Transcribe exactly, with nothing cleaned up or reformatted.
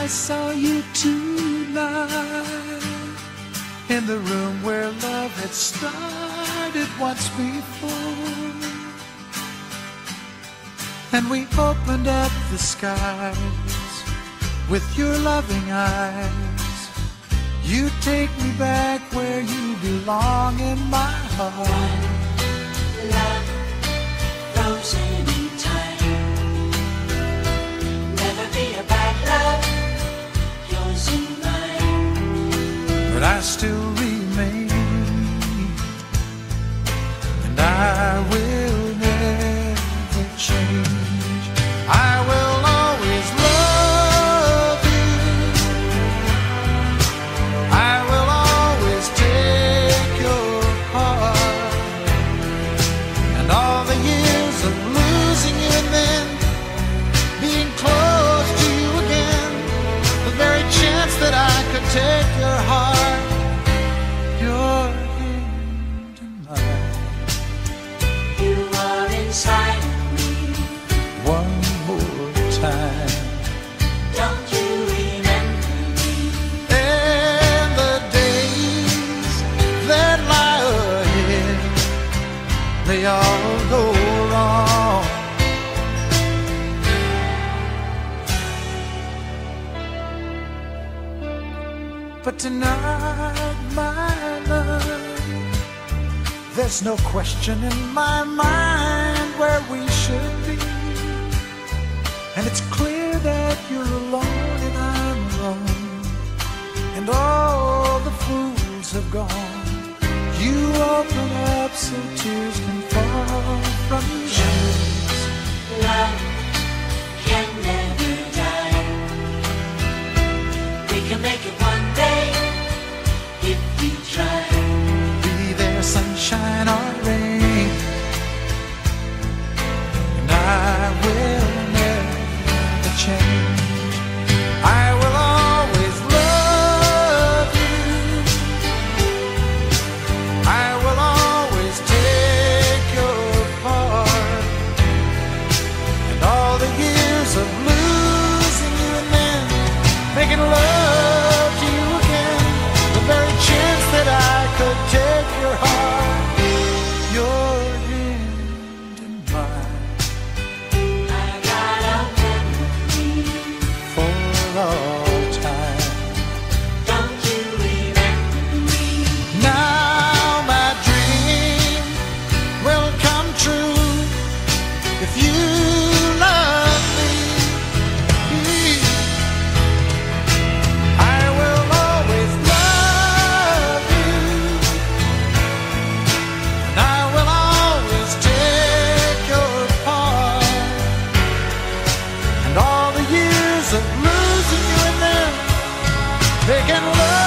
I saw you tonight in the room where love had started once before, and we opened up the skies with your loving eyes. You take me back where you belong in my heart. One love frozen in time, never be a bad love, yours and mine. But I still remain, and I will never change. I will always love you. I will always take your heart. And all the years of losing you and then being close to you again, the very chance that I could take your heart, your hand in mine. You are inside of me. One more time. Don't you remember me? And the days that lie ahead, they all go wrong. But tonight, my love, there's no question in my mind where we should be. And it's clear that you're alone and I'm alone, and all the fools have gone. You open up so tears can fall from your eyes. Love can never die. We can make it one day if we try. Be there sunshine or rain, and I will never change. I will always love you. I will always take your part. And all the years of losing you and then making love to you again, the very chance that I could take your heart, your hand in mine, I got a memory. for all time. Don't you remember me? Now my dream will come true if you love me. I will always love you, and I will always take your part. And all the years of losing you and then making love